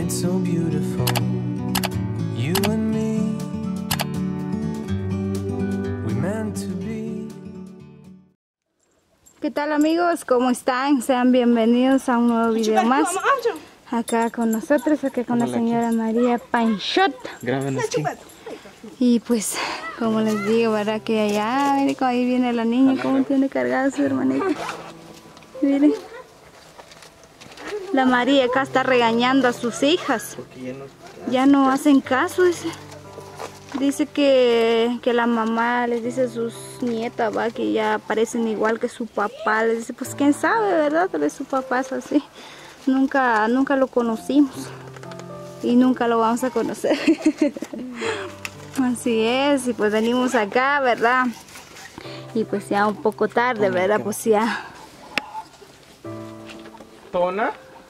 It's so beautiful, you and me, we meant to be. ¿Qué tal amigos? ¿Cómo están? Sean bienvenidos a un nuevo video más. Acá con nosotros, acá con la señora María Panchot. Graben aquí. Y pues, como les digo, ¿verdad? Que allá, miren cómo ahí viene la niña, cómo tiene cargada a su hermanita. Miren. La María acá está regañando a sus hijas. Ya no hacen caso, dice que la mamá les dice a sus nietas, va, que ya parecen igual que su papá. Les dice, pues quién sabe, ¿verdad? Tal vez su papá es así. Nunca lo conocimos y nunca lo vamos a conocer. Así es, y pues venimos acá, ¿verdad? Y pues ya un poco tarde, ¿verdad? Pues ya. ¿Tona?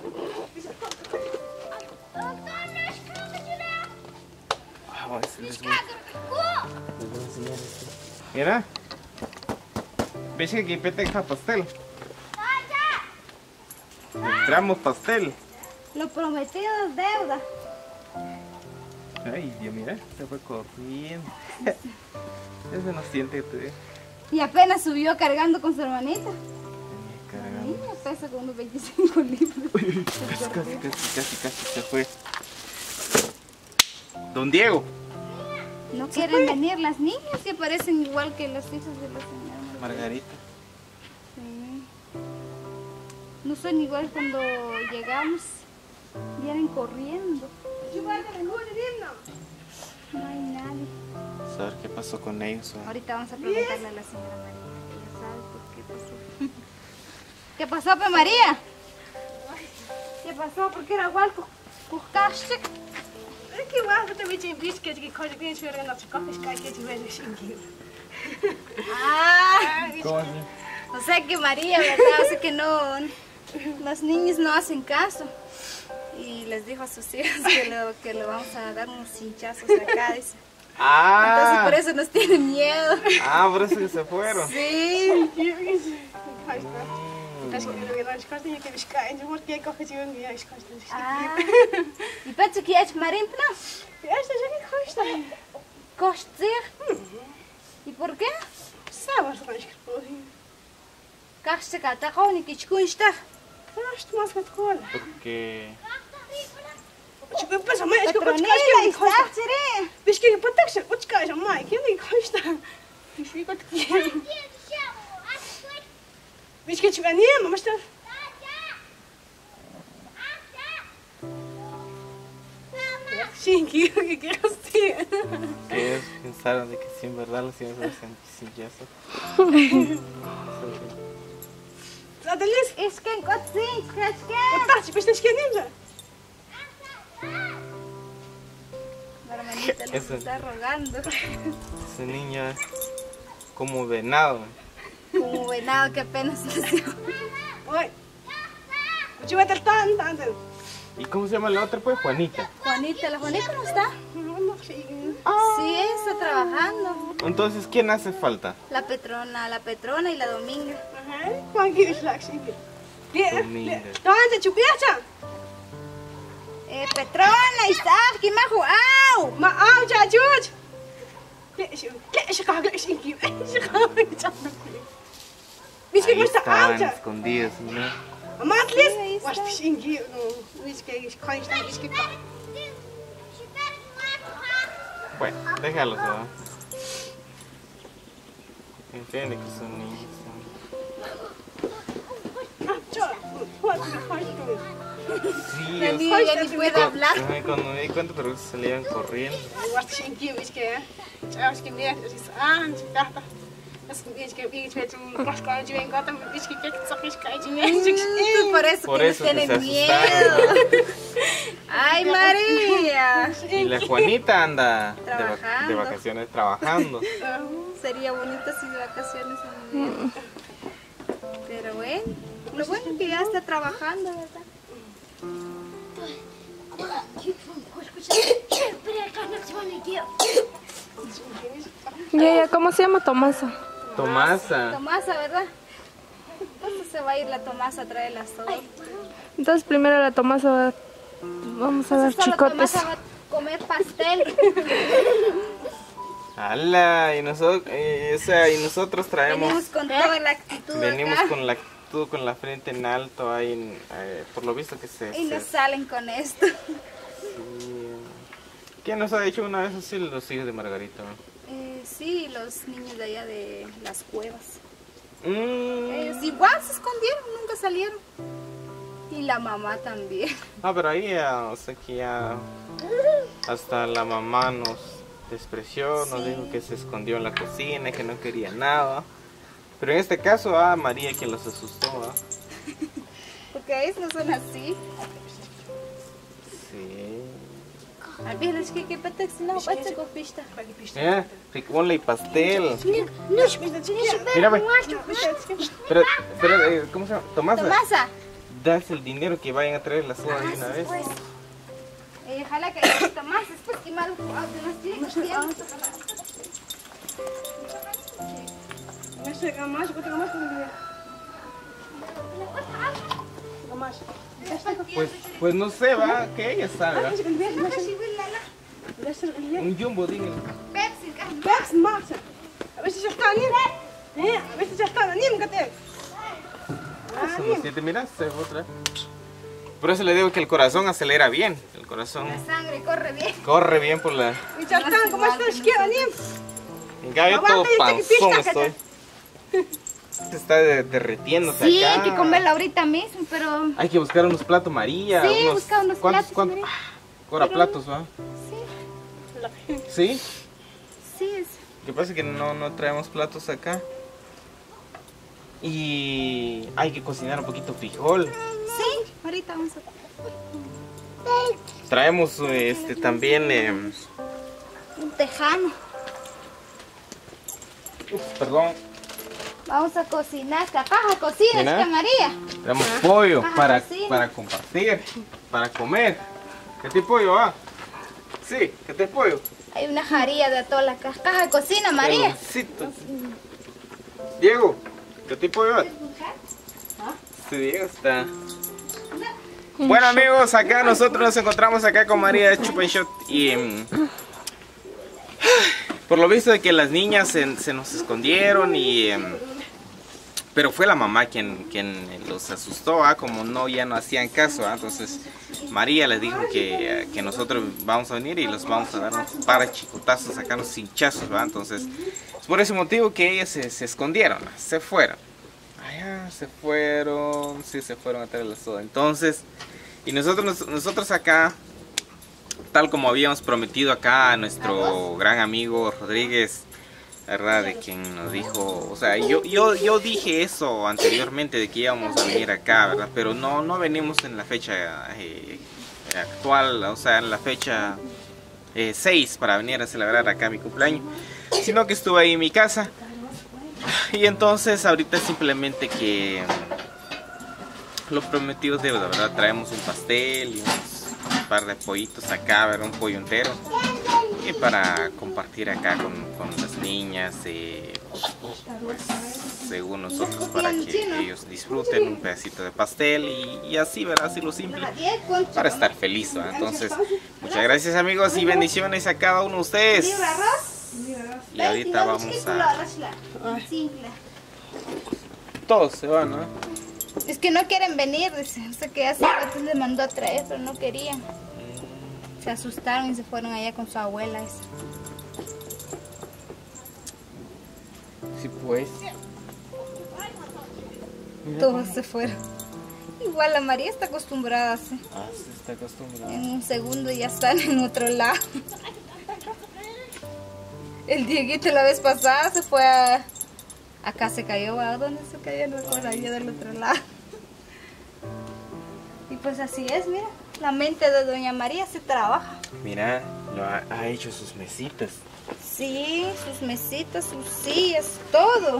Les voy a enseñar esto. Mira. ¿Ves que aquí peteja pastel? Entramos pastel. Lo prometido es deuda. Ay, Dios, mira, se fue corriendo. Ese no siente que te... Y apenas subió cargando con su hermanita. Cargando. Niña pesa como unos 25 libras. Casi se fue. Don Diego. No quieren venir las niñas que parecen igual que las hijas de la señora Margarita. Sí. No son igual cuando llegamos. Vienen corriendo. No hay nadie. Vamos a ver qué pasó con ellos. Ahorita vamos a preguntarle a la señora María. Ella sabe por qué pasó. ¿Qué pasó, pe María? ¿Qué pasó? ¿Por qué era igual? ¿Buscaste? Ik wacht het een beetje in bisketje. Ik ga het niet weer in dat ze koffie kijken. Die weet ik niet. ¿Cómo así? O sea que María, ¿verdad? O sea que no, los niños no hacen caso. Y les dijo a sus hijos que le vamos a dar unos hinchazos acá, dice. Entonces por eso nos tienen miedo. Ah, por eso que se fueron. Sí. ¿Y pensas que es marín, no? ¿Coste? ¿Y por qué? ¿Caste catacón y que chcuinsta? Porque... Petronila, ¿estás, seré? Que ellos pensaron de que sí, en verdad los íbamos a hacer sillazos. Es que en cocina, es que... La hermanita les está rogando. Ese niño es como venado. Como venado que apenas nació. ¿Y cómo se llama la otra pues? Juanita. Juanita, ¿la Juanita no está? Sí, está trabajando. Entonces, ¿quién hace falta? La Petrona y la Dominga. Dominga. Petrona, está, ¿quién me ha jugado? Ahí estaban escondidos, ¿no? Bueno, déjalos, ¿no? Entiende que son niños. Sí, La niña ya ni puede hablar. Cuando me di cuenta, pero salían corriendo. Por eso que tienen se miedo. asustaron. Ay, María. Y la Juanita anda Trabajando. de vacaciones trabajando. Sería bonito si de vacaciones también. Pero bueno, lo bueno es que ya está trabajando, ¿verdad? Ya, ¿cómo se llama Tomasa? Tomasa. Tomasa, ¿verdad? Entonces se va a ir la Tomasa a traer las sodas. Entonces primero la Tomasa va Vamos a dar chicotes. Vamos a comer pastel. ¡Hala! Y nosotros traemos... Venimos con toda la actitud. Venimos acá. con la actitud, con la frente en alto, ahí, por lo visto que Y nos salen con esto. Sí. ¿Quién nos ha dicho una vez así los hijos de Margarita? Sí, los niños de allá de las cuevas. Ellos Igual se escondieron, nunca salieron. Y la mamá también. pero ahí ya, o sea que ya hasta la mamá nos despreció, nos dijo que se escondió en la cocina, que no quería nada. Pero en este caso, María quien los asustó. Porque a veces no son así. Sí. Ricón y pastel. Mira, ve. Pero, ¿cómo se llama? Tomasa. Das el dinero que vayan a traer la soda de una vez. Ojalá que Tomás después que mal Pues no sé, va, que ella sabe. ¿Va? Un jumbo, dígale. Pepsi, Marcia. A ver si ya está, Anim. A ver si ya está, Anim, ¿qué te? Eso no siente, mira, se otra. Por eso le digo que el corazón acelera bien. El corazón La sangre corre bien. corre bien por la... Y ya está, ¿cómo estás, Anim? En cambio todo panzón estoy. Se está derretiéndose Sí, acá. hay que comerla ahorita mismo, pero... Hay que buscar unos platos María. Sí, buscar unos platos, ¿Cuántos? María. Ahora platos, ¿va? Sí. ¿Sí? Sí, es... Lo que pasa es que no traemos platos acá. Y hay que cocinar un poquito frijol. Sí, ahorita vamos a... Traemos también... Un tejano. Perdón. Vamos a cocinar. Capaz a cocinar, Mira. chica María. Traemos pollo Ajá, sí. para compartir, para comer. ¿Qué tipo de pollo va? Sí, ¿qué tipo de pollo? Hay una jarilla de toda la caja de cocina, María. Peloncito. Diego, ¿qué tipo de pollo? Sí, Diego está. Bueno amigos, acá nosotros nos encontramos acá con María de Chupa y Shot y por lo visto de que las niñas se nos escondieron y pero fue la mamá quien los asustó, como ya no hacían caso, entonces María les dijo que nosotros vamos a venir y los vamos a dar unos par de chicotazos, acá unos hinchazos, entonces es por ese motivo que ellas se escondieron, se fueron. Se fueron a traer la soda. Entonces, y nosotros acá, tal como habíamos prometido acá a nuestro gran amigo Rodríguez, ¿verdad? De quien nos dijo, o sea, yo dije eso anteriormente de que íbamos a venir acá, ¿verdad? Pero no venimos en la fecha actual, o sea, en la fecha 6 para venir a celebrar acá mi cumpleaños, sino que estuve ahí en mi casa. Y entonces ahorita simplemente que lo prometido es deuda, ¿verdad? Traemos un pastel y un par de pollitos acá, ¿verdad? Un pollo entero. Y para compartir acá con las niñas, pues, según nosotros, para que ellos disfruten un pedacito de pastel y así, ¿verdad? Así lo simple, para estar feliz, ¿verdad? Entonces, muchas gracias amigos y bendiciones a cada uno de ustedes. Y ahorita vamos a... Todos se van, ¿no? Es que no quieren venir, dice. O sea que hace rato les mandó a traer, pero no querían. Se asustaron y se fueron allá con su abuela. Sí, pues. Todos se fueron. Igual la María está acostumbrada. ¿Sí? Sí, está acostumbrada. En un segundo ya están en otro lado. El Dieguito la vez pasada se fue a... Acá se cayó, ¿a dónde se cayó? No recuerdo, allá del otro lado. Y pues así es, mira. La mente de Doña María se trabaja. Mira, ha hecho sus mesitas. Sí, sus mesitas, sus sillas, todo.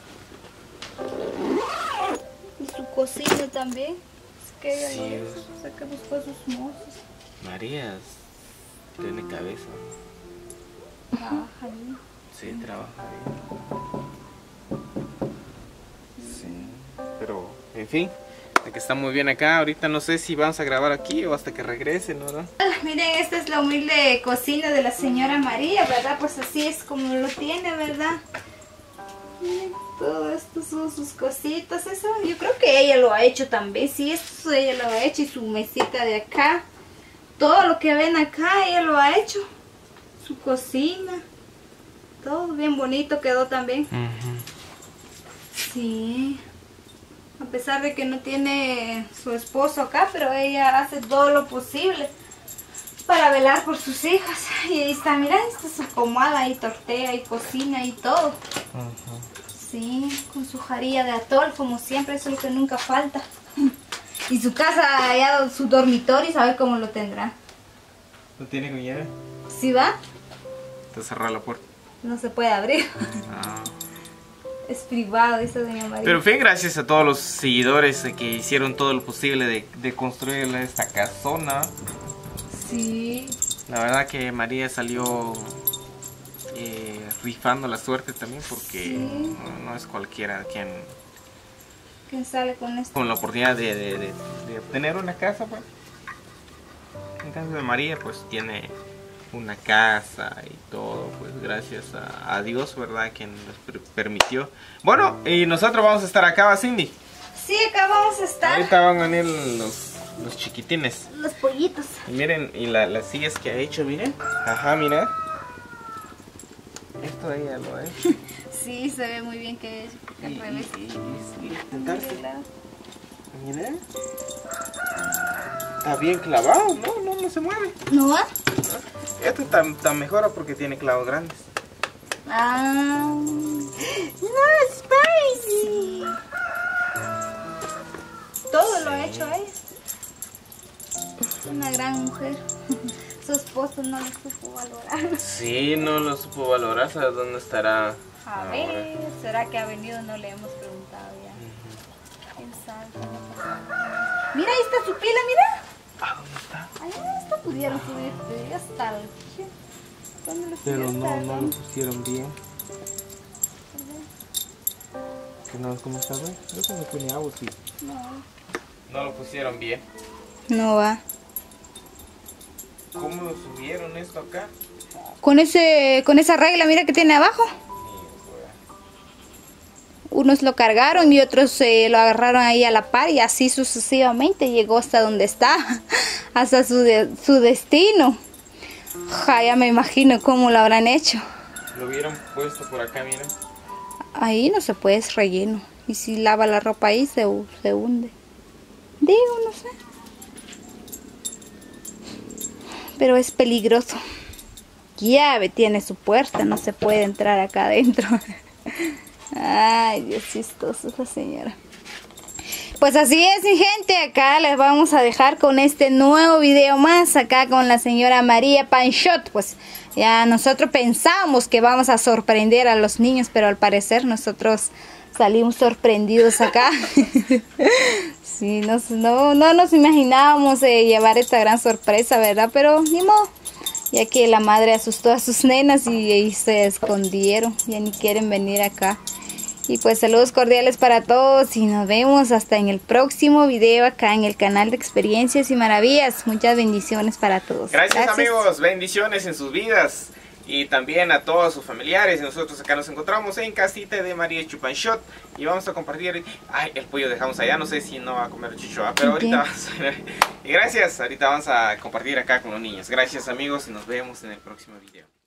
Y su cocina también. Es que ella Sí, o sea, que buscó sus mozos. María tiene cabeza. Trabaja bien. Sí, trabaja bien. Sí, pero en fin, Que está muy bien acá. Ahorita no sé si vamos a grabar aquí o hasta que regresen, ¿no? Miren, esta es la humilde cocina de la señora María, ¿verdad? Pues así es como lo tiene, ¿verdad? Miren, todo esto son sus cositas. Eso yo creo que ella lo ha hecho también. Sí, esto ella lo ha hecho. Y su mesita de acá. Todo lo que ven acá, ella lo ha hecho. Su cocina. Todo bien bonito quedó también. Sí. A pesar de que no tiene su esposo acá, pero ella hace todo lo posible para velar por sus hijas. Y ahí está, mira, esta es su comada y tortea y cocina y todo. Sí, con su jarilla de atol, como siempre, eso es lo que nunca falta. Y su casa, allá, su dormitorio, ¿sabe cómo lo tendrá? ¿No tiene con llave? ¿Sí va? Está cerrada la puerta. No se puede abrir. Es privado, dice doña María. Pero en fin, gracias a todos los seguidores que hicieron todo lo posible de construir esta casona. Sí. La verdad que María salió rifando la suerte también, porque Sí. no es cualquiera quien ¿Quién sale con esto? con la oportunidad de obtener una casa, pues. En caso de María, pues tiene una casa y todo, pues gracias a Dios, ¿verdad? Quien nos permitió. Bueno, y nosotros vamos a estar acá, ¿va, Cindy? Sí, acá vamos a estar. Ahorita van a venir los chiquitines. Los pollitos. Y miren, y las sillas que ha hecho, miren. Ajá, mira. Esto ella lo ha hecho. Sí, se ve muy bien que es al revés. Y sentarse. Mira. Está bien clavado, no se mueve. ¿No va? Esto está mejor porque tiene clavos grandes. Ah. No, spicy. Todo lo ha hecho ella. Es una gran mujer. Su esposo no lo supo valorar. Sí, no lo supo valorar. ¿Sabes dónde estará? A ver, ¿será que ha venido? No le hemos preguntado ya. ¿Quién sabe? Mira, ahí está su pila, mira. ¿A dónde está? Ahí está, pudieron subir, pero ya está. ¿Dónde lo Pero subieron? no lo pusieron bien. Que no, ¿cómo está? Eso no tiene agua, sí. No lo pusieron bien. No va. ¿Cómo lo subieron esto acá? Con esa regla, mira que tiene abajo. Unos lo cargaron y otros lo agarraron ahí a la par y así sucesivamente llegó hasta donde está, hasta su destino. Ja, ya me imagino cómo lo habrán hecho. Lo hubieran puesto por acá, miren. Ahí no se puede, es relleno. Y si lava la ropa ahí se hunde. Digo, no sé. Pero es peligroso. Llave tiene su puerta, no se puede entrar acá adentro. Ay, Dios chistoso esa señora. Pues así es, mi gente, acá les vamos a dejar con este nuevo video más, acá con la señora María Panchot. Pues ya nosotros pensamos que vamos a sorprender a los niños, pero al parecer nosotros salimos sorprendidos acá. Sí, no nos imaginábamos llevar esta gran sorpresa, ¿verdad? Pero ni modo, ya que la madre asustó a sus nenas y se escondieron, ya ni quieren venir acá. Y pues saludos cordiales para todos y nos vemos hasta en el próximo video acá en el canal de Experiencias y Maravillas. Muchas bendiciones para todos. Gracias amigos, bendiciones en sus vidas y también a todos sus familiares. Nosotros acá nos encontramos en casita de María Chupanchot y vamos a compartir. Ay, el pollo dejamos allá, no sé si no va a comer chichoa, pero ahorita vamos a... Y gracias, ahorita vamos a compartir acá con los niños. Gracias amigos y nos vemos en el próximo video.